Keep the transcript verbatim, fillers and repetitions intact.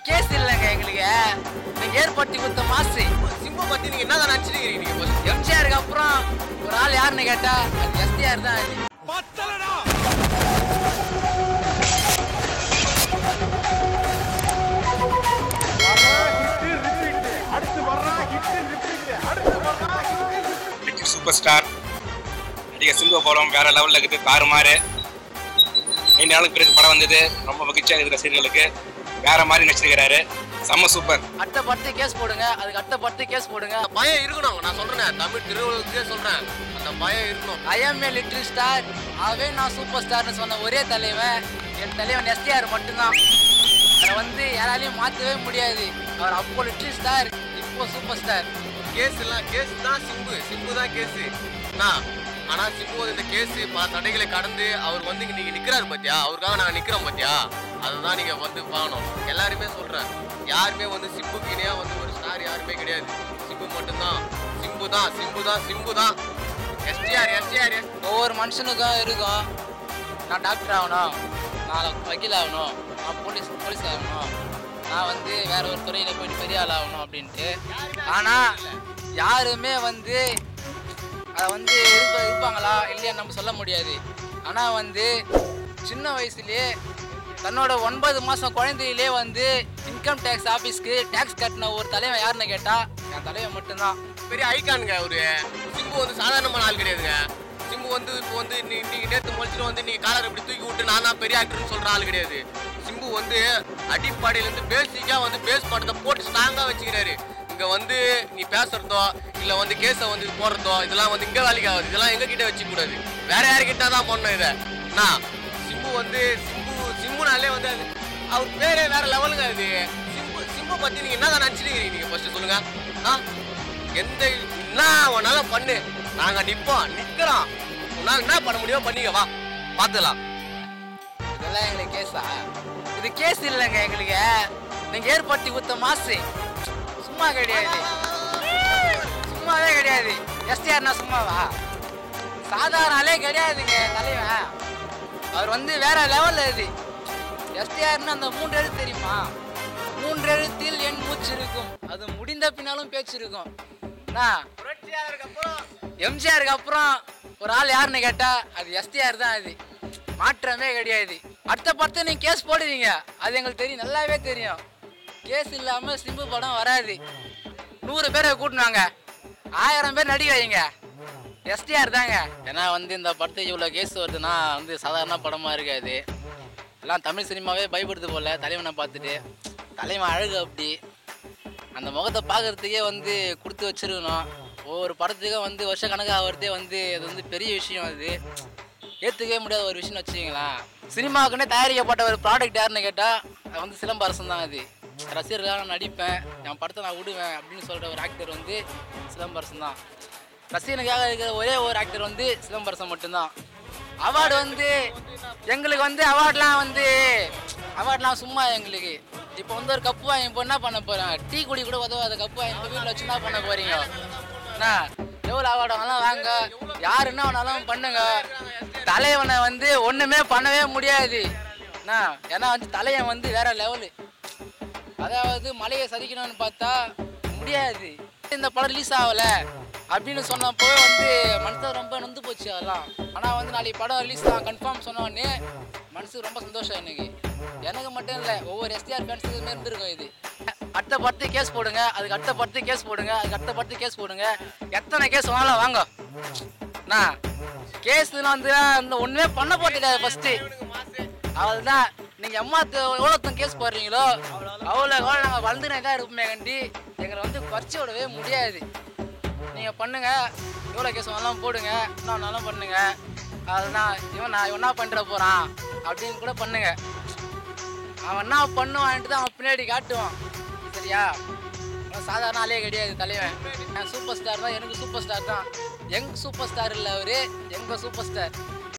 Case இல்லைங்க எங்களுக்கு. நீங்க ஏற்படுத்தி கொடுத்த மாசு சிம்பு பத்தி நீங்க என்ன நினைச்சிருக்கீங்க? நீங்க எம்ஜிஆருக்கு அப்புறம் ஒரு ஆள் யாருன்னு கேட்டா அது எஸ்டிஆர் தான். அது சூப்பர் ஸ்டார் நடிகர் சிம்பு படம் வேற லெவலில் இருக்குது. தாறுமாறு நீண்ட நாளுக்கு பிறகு படம் வந்தது. ரொம்ப மகிழ்ச்சியாக இருக்கிற ரசிகர்களுக்கு. வேற மாதிரி நடிச்சிருக்கிறாரு. செம்ம சூப்பர். அட்ட பட்டு கேஸ் போடுங்க, அதுக்கு அட்ட பட்டு கேஸ் போடுங்க. பயம் இருக்கணும். நான் சொல்றேன், தமிழ் திருவுலகத்துக்கே சொல்றேன், அந்த பயம் இருக்கணும். I am a little star, அவே நான் சூப்பர் ஸ்டார்னு சொன்ன ஒரே தலைவன் என் தலைவன் எஸ்டிஆர் மட்டும்தான். அதை வந்து யாராலையும் மாற்றவே முடியாது. அவர் அப்போ லிட்டில் ஸ்டார், இப்போ சூப்பர் ஸ்டார். கேஸ் எல்லாம் கேஸ் தான் சிம்பு, சிம்பு தான் கேஸு. ஆனா சிம்பு வந்து இந்த கேஸ் பல தடைகளை கடந்து அவர் வந்து இன்னைக்கு நிக்கிறாரு பாத்தியா, அவருக்காக நாங்க நிக்கிறோம் பாத்தியா, அதுதான் நீங்க வந்து பார்க்கணும். எல்லாருமே சொல்றேன், யாருமே வந்து சிம்புக்கு இணையா வந்து ஒரு ஸ்டார் யாருமே கிடையாது. சிம்பு மட்டும்தான், சிம்பு தான், சிம்பு தான், சிம்பு தான். எஸ்டிஆர் எஸ்டிஆர் ஒவ்வொரு மனுஷனுக்கும் இருக்கும், நான் டாக்டர் ஆகணும், நான் வக்கீல் ஆகணும், நான் போலீஸ் போலீஸ் ஆகணும், நான் வந்து வேற ஒரு துறையில் போயிட்டு பெரிய ஆள் ஆகணும் அப்படின்ட்டு. ஆனால் யாருமே வந்து அதை வந்து இருப்ப இருப்பாங்களா இல்லையா நம்ம சொல்ல முடியாது. ஆனால் வந்து சின்ன வயசுலேயே தன்னோட ஒன்பது மாதம் குழந்தையிலே வந்து இன்கம் டேக்ஸ் ஆஃபீஸ்க்கு டேக்ஸ் கட்டின ஒரு தலைவன் யாருன்னு கேட்டால் என் தலைவன் மட்டும்தான். பெரிய ஐக்கானுங்க அவரு. சிம்பு வந்து சாதாரணமான ஆள் கிடையாதுங்க. சிம்பு வந்து இப்போ வந்து நீங்க நேற்று முடிச்சுட்டு வந்து நீங்க காலர் இப்படி தூக்கி விட்டு நான் தான் பெரிய ஆக்டர்னு சொல்ற ஆள் கிடையாது. சிம்பு வந்து அடிப்படையிலேருந்து பேசிக்கா வந்து பேஸ் படத்தை போட்டு ஸ்ட்ராங்கா வச்சுக்கிறாரு. இங்க வந்து நீ பேசுறதோ இல்ல வந்து கேஸை வந்து போடுறதோ இதெல்லாம் வந்து இங்க வேலைக்கு ஆகுது. இதெல்லாம் எங்க கிட்ட வச்சுக்க கூடாது, வேற யாருக்கிட்ட தான் பண்ணணும் இதை. நான் சிம்பு வந்து சிம்பு சிம்புனாலே வந்து அது அவர் பேரே வேற லெவலுங்க. அது சிம்பு சிம்பு பத்தி நீங்க என்ன நினைச்சிருக்கீங்க? நீங்க ஃபர்ஸ்ட் சொல்லுங்க. ஆ எந்த என்ன உன்னால பண்ணு, நாங்க நிப்போம் நிக்கிறோம், உன்னால என்ன பண்ண முடியும் பண்ணிக்க, வா பாத்துக்கலாம். இதெல்லாம் எங்களுக்கு கேஸா? இது கேஸ் இல்லைங்க எங்களுக்கு. நீங்க ஏற்படுத்தி கொடுத்த மாசு சும்மா கிடையாது, சும்மாவே கிடையாது. எஸ்டிஆர்னா சும்மாவா? சாதாரண ஆளே கிடையாதுங்க தலைவன். அவர் வந்து வேற லெவல்ல. இது எஸ்டிஆர்னு அந்த மூன்று எழுத்து தெரியுமா? மூன்று எழுத்தில் என் மூச்சு இருக்கும், அது முடிந்த பின்னாலும் பேச்சு இருக்கும். எம்ஜிஆருக்கு அப்புறம் ஒரு ஆள் யாருன்னு கேட்டா அது எஸ்டிஆர் தான். அது மாற்றமே கிடையாது. அடுத்த படத்தை நீங்க கேஸ் போடுவீங்க, அது எங்களுக்கு தெரியும், நல்லாவே தெரியும். கேஸ் இல்லாம சிம்பு படம் வராது. நூறு பேரை கூட்டினாங்க, ஆயிரம் பேர் நடிக்க வைங்க, எஸ்டிஆர் தாங்க. ஏன்னா வந்து இந்த படத்துக்கு இவ்வளோ கேஸ் வருதுன்னா வந்து சாதாரண படமாக இருக்காது. எல்லாம் தமிழ் சினிமாவே பயப்படுது போல தலைவனை பார்த்துட்டு. தலைவன் அழகு அப்படி, அந்த முகத்தை பார்க்கறதுக்கே வந்து கொடுத்து வச்சிருக்கணும். ஒவ்வொரு படத்துக்கும் வந்து வருஷ கணக்காக வரதே வந்து அது வந்து பெரிய விஷயம். அது ஏற்றுக்கவே முடியாத ஒரு விஷயம்னு வச்சுக்கிங்களேன். சினிமாவுக்குன்னே தயாரிக்கப்பட்ட ஒரு ப்ராடக்ட் யாருன்னு கேட்டால் அது வந்து சிலம்பரசன் தான். அது ரசிகர்களாக நான் நடிப்பேன், என் படத்தை நான் விடுவேன் அப்படின்னு சொல்கிற ஒரு ஆக்டர் வந்து சிலம்பரசன் தான். ரசிகனுக்காக இருக்கிற ஒரே ஒரு ஆக்டர் வந்து சிலம்பரசன் மட்டும்தான். அவார்டு வந்து எங்களுக்கு வந்து அவார்ட்லாம் வந்து அவார்ட்லாம் சும்மா எங்களுக்கு. இப்போ வந்து ஒரு கப்பு வாங்கி இப்போ என்ன பண்ண போகிறேன்? டீ குடி கூட உதவாத கப்பு வாங்கி வீட்டில் வச்சு என்ன பண்ண போகிறீங்க? அண்ணா எவ்வளோ அவார்டு வேணாலும் வாங்க, யார் என்ன வேணாலும் பண்ணுங்க. தலைவனை வந்து ஒன்றுமே பண்ணவே முடியாது அண்ணா. ஏன்னா வந்து தலைவன் வந்து வேற லெவலு. அதாவது மலையை சதிக்கணும்னு பார்த்தா முடியாது. இந்த படம் ரிலீஸ் ஆகலை அப்படின்னு சொன்னப்போ வந்து மனசு ரொம்ப நொந்து போச்சு அதெல்லாம். ஆனால் வந்து நாளைக்கு படம் ரிலீஸ் தான் கன்ஃபார்ம் சொன்னோடனே மனசு ரொம்ப சந்தோஷம். எனக்கு எனக்கு மட்டும் இல்லை, ஒவ்வொரு எஸ்டிஆர் ஃபேன்ஸுக்குமே இருந்திருக்கும். இது அடுத்த படத்து கேஸ் போடுங்க, அதுக்கு அடுத்த படத்து கேஸ் போடுங்க, அதுக்கு அடுத்த படத்து கேஸ் போடுங்க. எத்தனை கேஸ் வாங்கலாம் வாங்க அண்ணா. கேஸ்லாம் வந்து அந்த ஒன்றுமே பண்ண போட்டுக்காது ஃபஸ்ட்டு. அவள் தான் நீங்கள் அம்மா எவ்வளோத்தம் கேஸ் போடுறீங்களோ அவ்வளோ எவ்வளோ நாங்கள் வளர்ந்துனே தான் இருப்போமே கண்டி. எங்களை வந்து குறைச்சி விடவே முடியாது. நீங்கள் பண்ணுங்கள், எவ்வளோ கேஸ் வேணாலும் போடுங்க, என்ன வேணாலும் பண்ணுங்கள். அதுதான் இவன் நான் இவன் என்ன பண்ணுற போகிறான் அப்படின்னு கூட பண்ணுங்க. அவன் என்ன பண்ணுவான்ட்டு தான் அவன் பின்னாடி காட்டுவான். சரியா? அவன் சாதாரண ஆளே கிடையாது தலைவன். என் சூப்பர் ஸ்டார் தான், எனக்கு சூப்பர் ஸ்டார் தான். எங் சூப்பர் ஸ்டார் இல்லை அவரு, எங்கள் சூப்பர் ஸ்டார்.